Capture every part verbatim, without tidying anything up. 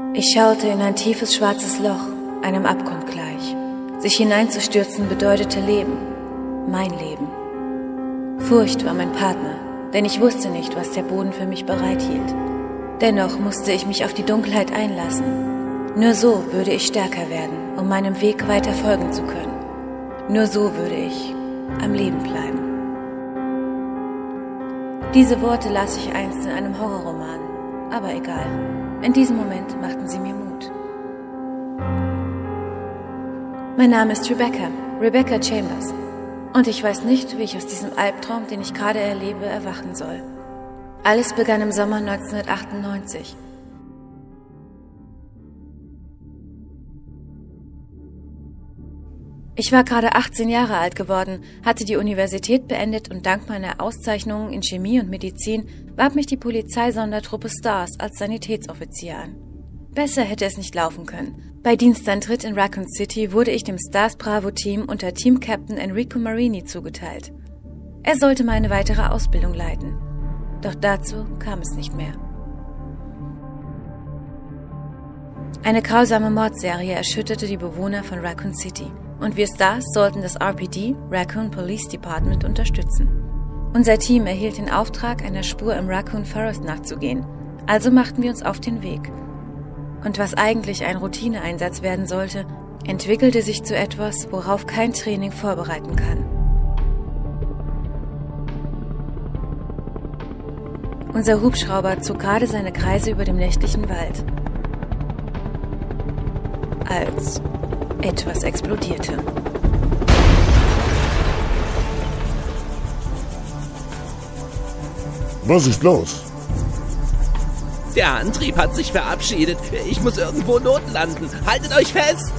Ich schaute in ein tiefes schwarzes Loch, einem Abgrund gleich. Sich hineinzustürzen bedeutete Leben, mein Leben. Furcht war mein Partner, denn ich wusste nicht, was der Boden für mich bereithielt. Dennoch musste ich mich auf die Dunkelheit einlassen. Nur so würde ich stärker werden, um meinem Weg weiter folgen zu können. Nur so würde ich am Leben bleiben. Diese Worte las ich einst in einem Horrorroman, aber egal. In diesem Moment machten sie mir Mut. Mein Name ist Rebecca, Rebecca Chambers. Und ich weiß nicht, wie ich aus diesem Albtraum, den ich gerade erlebe, erwachen soll. Alles begann im Sommer neunzehnhundertachtundneunzig. Ich war gerade achtzehn Jahre alt geworden, hatte die Universität beendet und dank meiner Auszeichnungen in Chemie und Medizin warb mich die Polizeisondertruppe STARS als Sanitätsoffizier an. Besser hätte es nicht laufen können. Bei Dienstantritt in Raccoon City wurde ich dem STARS Bravo-Team unter Team-Captain Enrico Marini zugeteilt. Er sollte meine weitere Ausbildung leiten. Doch dazu kam es nicht mehr. Eine grausame Mordserie erschütterte die Bewohner von Raccoon City. Und wir STARS sollten das R P D, Raccoon Police Department, unterstützen. Unser Team erhielt den Auftrag, einer Spur im Raccoon Forest nachzugehen. Also machten wir uns auf den Weg. Und was eigentlich ein Routineeinsatz werden sollte, entwickelte sich zu etwas, worauf kein Training vorbereiten kann. Unser Hubschrauber zog gerade seine Kreise über dem nächtlichen Wald, als etwas explodierte. Was ist los? Der Antrieb hat sich verabschiedet. Ich muss irgendwo notlanden. Haltet euch fest!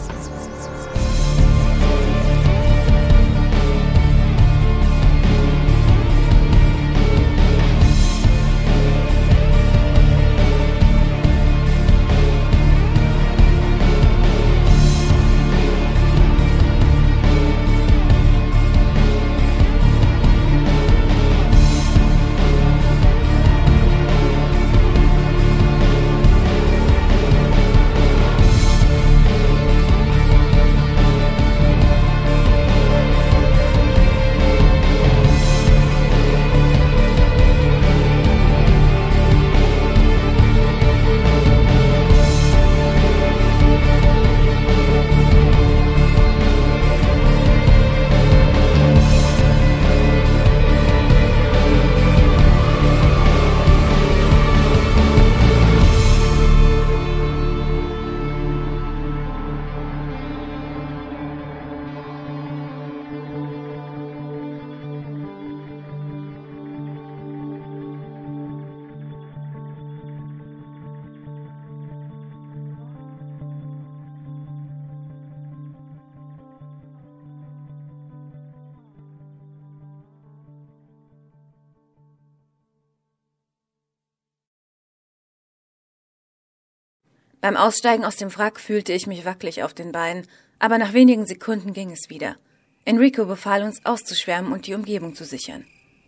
Beim Aussteigen aus dem Wrack fühlte ich mich wackelig auf den Beinen, aber nach wenigen Sekunden ging es wieder. Enrico befahl uns, auszuschwärmen und die Umgebung zu sichern.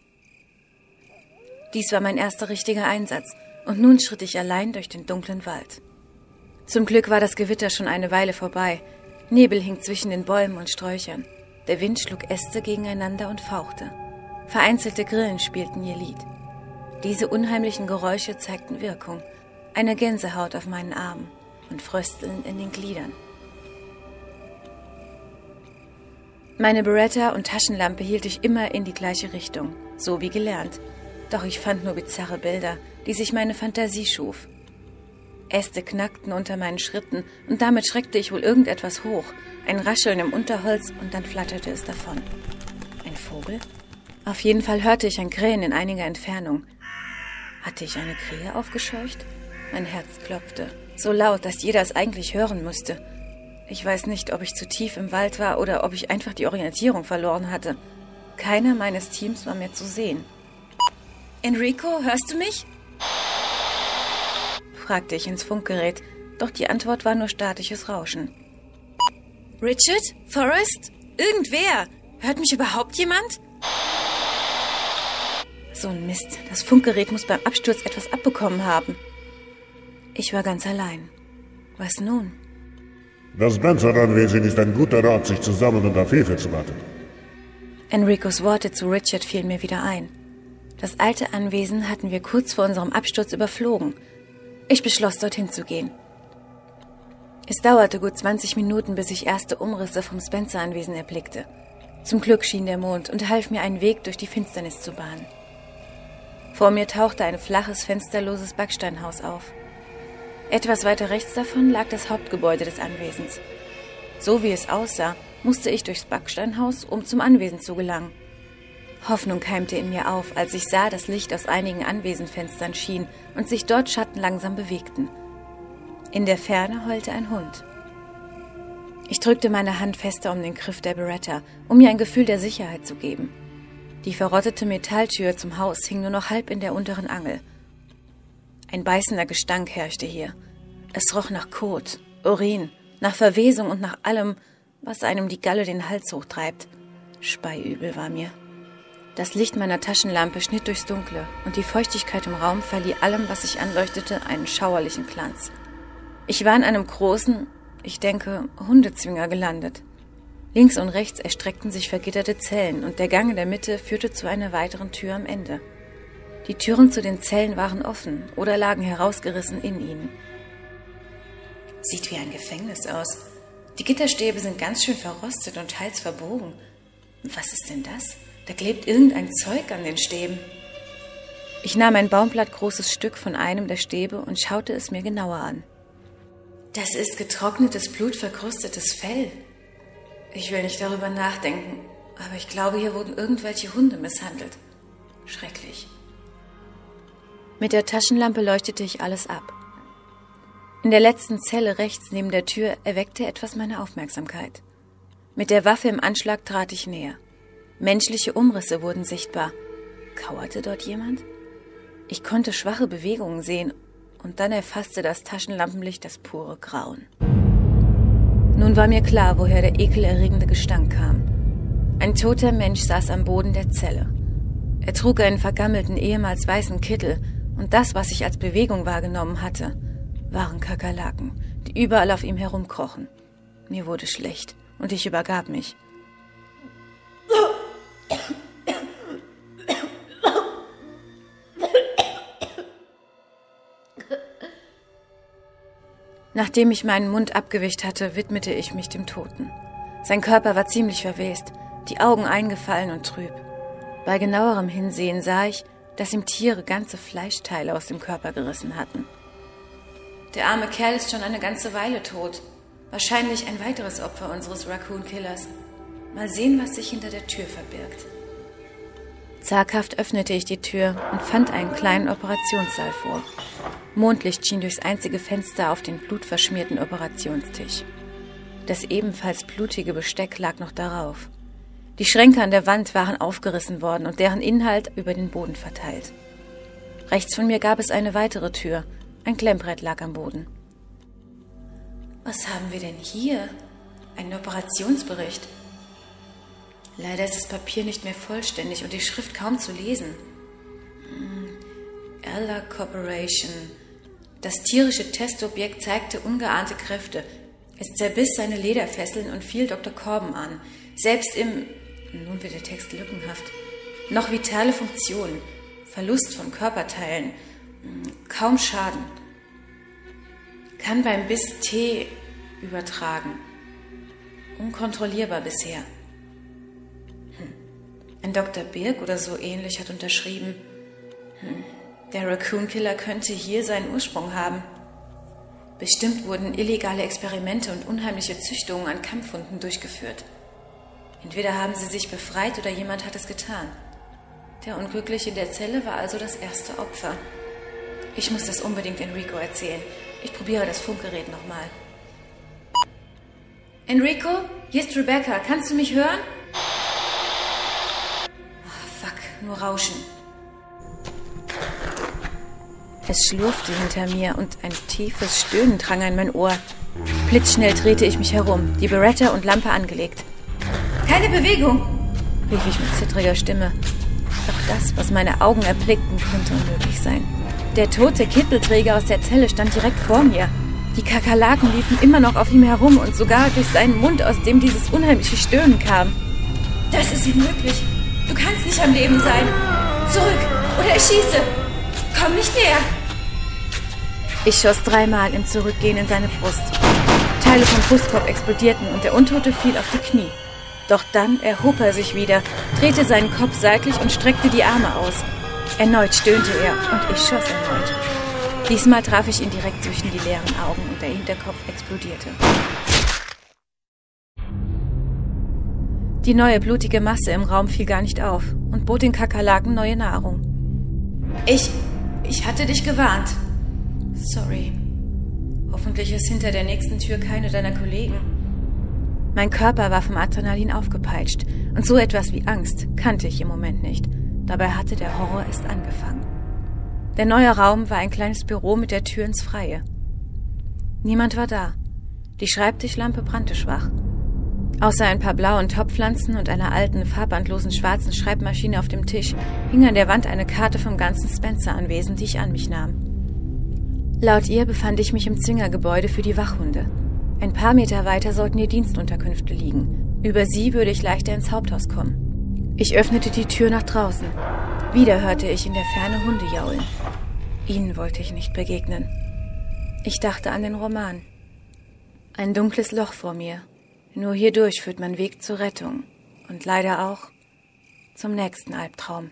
Dies war mein erster richtiger Einsatz, und nun schritt ich allein durch den dunklen Wald. Zum Glück war das Gewitter schon eine Weile vorbei. Nebel hing zwischen den Bäumen und Sträuchern. Der Wind schlug Äste gegeneinander und fauchte. Vereinzelte Grillen spielten ihr Lied. Diese unheimlichen Geräusche zeigten Wirkung. Eine Gänsehaut auf meinen Armen und Frösteln in den Gliedern. Meine Beretta und Taschenlampe hielt ich immer in die gleiche Richtung, so wie gelernt. Doch ich fand nur bizarre Bilder, die sich meine Fantasie schuf. Äste knackten unter meinen Schritten und damit schreckte ich wohl irgendetwas hoch. Ein Rascheln im Unterholz und dann flatterte es davon. Ein Vogel? Auf jeden Fall hörte ich ein Krähen in einiger Entfernung. Hatte ich eine Krähe aufgescheucht? Mein Herz klopfte, so laut, dass jeder es eigentlich hören müsste. Ich weiß nicht, ob ich zu tief im Wald war oder ob ich einfach die Orientierung verloren hatte. Keiner meines Teams war mehr zu sehen. »Enrico, hörst du mich?« fragte ich ins Funkgerät, doch die Antwort war nur statisches Rauschen. »Richard? Forrest? Irgendwer? Hört mich überhaupt jemand?« So ein Mist, das Funkgerät muss beim Absturz etwas abbekommen haben. Ich war ganz allein. Was nun? Das Benson-Anwesen ist ein guter Ort, sich zusammen unter Fefe zu warten. Enricos Worte zu Richard fielen mir wieder ein. Das alte Anwesen hatten wir kurz vor unserem Absturz überflogen. Ich beschloss, dorthin zu gehen. Es dauerte gut zwanzig Minuten, bis ich erste Umrisse vom Spencer-Anwesen erblickte. Zum Glück schien der Mond und half mir, einen Weg durch die Finsternis zu bahnen. Vor mir tauchte ein flaches, fensterloses Backsteinhaus auf. Etwas weiter rechts davon lag das Hauptgebäude des Anwesens. So wie es aussah, musste ich durchs Backsteinhaus, um zum Anwesen zu gelangen. Hoffnung keimte in mir auf, als ich sah, dass Licht aus einigen Anwesenfenstern schien und sich dort Schatten langsam bewegten. In der Ferne heulte ein Hund. Ich drückte meine Hand fester um den Griff der Beretta, um mir ein Gefühl der Sicherheit zu geben. Die verrottete Metalltür zum Haus hing nur noch halb in der unteren Angel. Ein beißender Gestank herrschte hier. Es roch nach Kot, Urin, nach Verwesung und nach allem, was einem die Galle den Hals hochtreibt. Speiübel war mir. Das Licht meiner Taschenlampe schnitt durchs Dunkle und die Feuchtigkeit im Raum verlieh allem, was sich anleuchtete, einen schauerlichen Glanz. Ich war in einem großen, ich denke, Hundezwinger gelandet. Links und rechts erstreckten sich vergitterte Zellen und der Gang in der Mitte führte zu einer weiteren Tür am Ende. Die Türen zu den Zellen waren offen oder lagen herausgerissen in ihnen. Sieht wie ein Gefängnis aus. Die Gitterstäbe sind ganz schön verrostet und teils verbogen. Was ist denn das? Da klebt irgendein Zeug an den Stäben. Ich nahm ein baumblattgroßes Stück von einem der Stäbe und schaute es mir genauer an. Das ist getrocknetes, blutverkrustetes Fell. Ich will nicht darüber nachdenken, aber ich glaube, hier wurden irgendwelche Hunde misshandelt. Schrecklich. Mit der Taschenlampe leuchtete ich alles ab. In der letzten Zelle rechts neben der Tür erweckte etwas meine Aufmerksamkeit. Mit der Waffe im Anschlag trat ich näher. Menschliche Umrisse wurden sichtbar. Kauerte dort jemand? Ich konnte schwache Bewegungen sehen und dann erfasste das Taschenlampenlicht das pure Grauen. Nun war mir klar, woher der ekelerregende Gestank kam. Ein toter Mensch saß am Boden der Zelle. Er trug einen vergammelten, ehemals weißen Kittel und das, was ich als Bewegung wahrgenommen hatte, waren Kakerlaken, die überall auf ihm herumkrochen. Mir wurde schlecht und ich übergab mich. Nachdem ich meinen Mund abgewischt hatte, widmete ich mich dem Toten. Sein Körper war ziemlich verwest, die Augen eingefallen und trüb. Bei genauerem Hinsehen sah ich, dass ihm Tiere ganze Fleischteile aus dem Körper gerissen hatten. Der arme Kerl ist schon eine ganze Weile tot. Wahrscheinlich ein weiteres Opfer unseres Raccoon-Killers. Mal sehen, was sich hinter der Tür verbirgt. Zaghaft öffnete ich die Tür und fand einen kleinen Operationssaal vor. Mondlicht schien durchs einzige Fenster auf den blutverschmierten Operationstisch. Das ebenfalls blutige Besteck lag noch darauf. Die Schränke an der Wand waren aufgerissen worden und deren Inhalt über den Boden verteilt. Rechts von mir gab es eine weitere Tür. Ein Klemmbrett lag am Boden. Was haben wir denn hier? Ein Operationsbericht. Leider ist das Papier nicht mehr vollständig und die Schrift kaum zu lesen. Ella Corporation. Das tierische Testobjekt zeigte ungeahnte Kräfte. Es zerbiss seine Lederfesseln und fiel Doktor Corben an. Selbst im... Nun wird der Text lückenhaft. Noch vitale Funktionen. Verlust von Körperteilen. Kaum Schaden. Kann beim Biss T übertragen. Unkontrollierbar bisher. Hm. Ein Doktor Birk oder so ähnlich hat unterschrieben. Hm. Der Raccoon-Killer könnte hier seinen Ursprung haben. Bestimmt wurden illegale Experimente und unheimliche Züchtungen an Kampfhunden durchgeführt. Entweder haben sie sich befreit oder jemand hat es getan. Der Unglückliche in der Zelle war also das erste Opfer. Ich muss das unbedingt Enrico erzählen. Ich probiere das Funkgerät nochmal. Enrico, hier ist Rebecca. Kannst du mich hören? Oh, fuck, nur Rauschen. Es schlurfte hinter mir und ein tiefes Stöhnen drang an mein Ohr. Blitzschnell drehte ich mich herum, die Beretta und Lampe angelegt. Keine Bewegung, rief ich mit zittriger Stimme. Doch das, was meine Augen erblickten, konnte unmöglich sein. Der tote Kittelträger aus der Zelle stand direkt vor mir. Die Kakerlaken liefen immer noch auf ihm herum und sogar durch seinen Mund, aus dem dieses unheimliche Stöhnen kam. Das ist unmöglich. Du kannst nicht am Leben sein. Zurück oder ich schieße. Komm nicht näher. Ich schoss dreimal im Zurückgehen in seine Brust. Teile vom Brustkorb explodierten und der Untote fiel auf die Knie. Doch dann erhob er sich wieder, drehte seinen Kopf seitlich und streckte die Arme aus. Erneut stöhnte er und ich schoss erneut. Diesmal traf ich ihn direkt zwischen die leeren Augen und der Hinterkopf explodierte. Die neue blutige Masse im Raum fiel gar nicht auf und bot den Kakerlaken neue Nahrung. Ich... ich hatte dich gewarnt. Sorry. Hoffentlich ist hinter der nächsten Tür keine deiner Kollegen. Mein Körper war vom Adrenalin aufgepeitscht und so etwas wie Angst kannte ich im Moment nicht. Dabei hatte der Horror erst angefangen. Der neue Raum war ein kleines Büro mit der Tür ins Freie. Niemand war da. Die Schreibtischlampe brannte schwach. Außer ein paar blauen Topfpflanzen und einer alten, farbbandlosen schwarzen Schreibmaschine auf dem Tisch hing an der Wand eine Karte vom ganzen Spencer-Anwesen, die ich an mich nahm. Laut ihr befand ich mich im Zwingergebäude für die Wachhunde. Ein paar Meter weiter sollten die Dienstunterkünfte liegen. Über sie würde ich leichter ins Haupthaus kommen. Ich öffnete die Tür nach draußen. Wieder hörte ich in der Ferne Hunde jaulen. Ihnen wollte ich nicht begegnen. Ich dachte an den Roman. Ein dunkles Loch vor mir. Nur hierdurch führt mein Weg zur Rettung. Und leider auch zum nächsten Albtraum.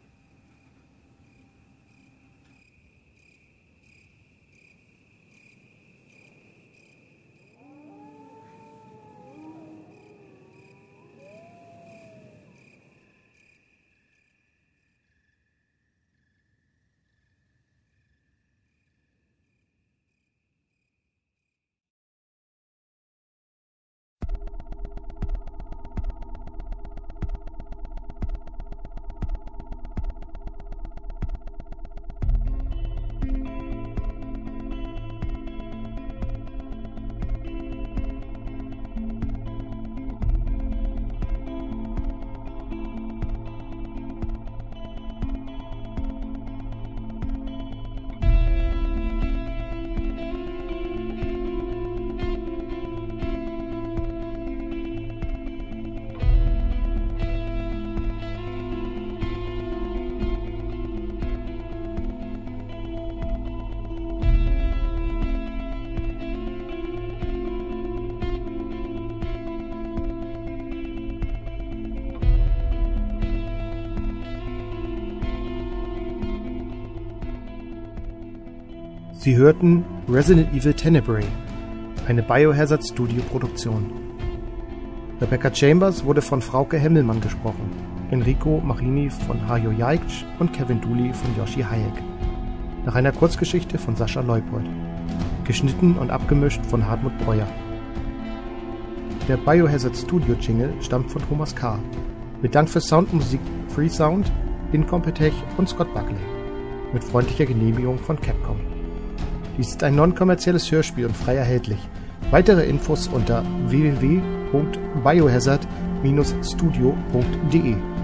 Sie hörten Resident Evil Tenebrae, eine Biohazard Studio Produktion. Rebecca Chambers wurde von Frauke Hemmelmann gesprochen, Enrico Marini von Hajo Jaikc und Kevin Dooley von Yoshi Hayek. Nach einer Kurzgeschichte von Sascha Leupold. Geschnitten und abgemischt von Hartmut Breuer. Der Biohazard Studio Jingle stammt von Thomas K. Mit Dank für Soundmusik Freesound, Incompetech und Scott Buckley. Mit freundlicher Genehmigung von Capcom. Dies ist ein non-kommerzielles Hörspiel und frei erhältlich. Weitere Infos unter w w w punkt biohazard Bindestrich studio punkt de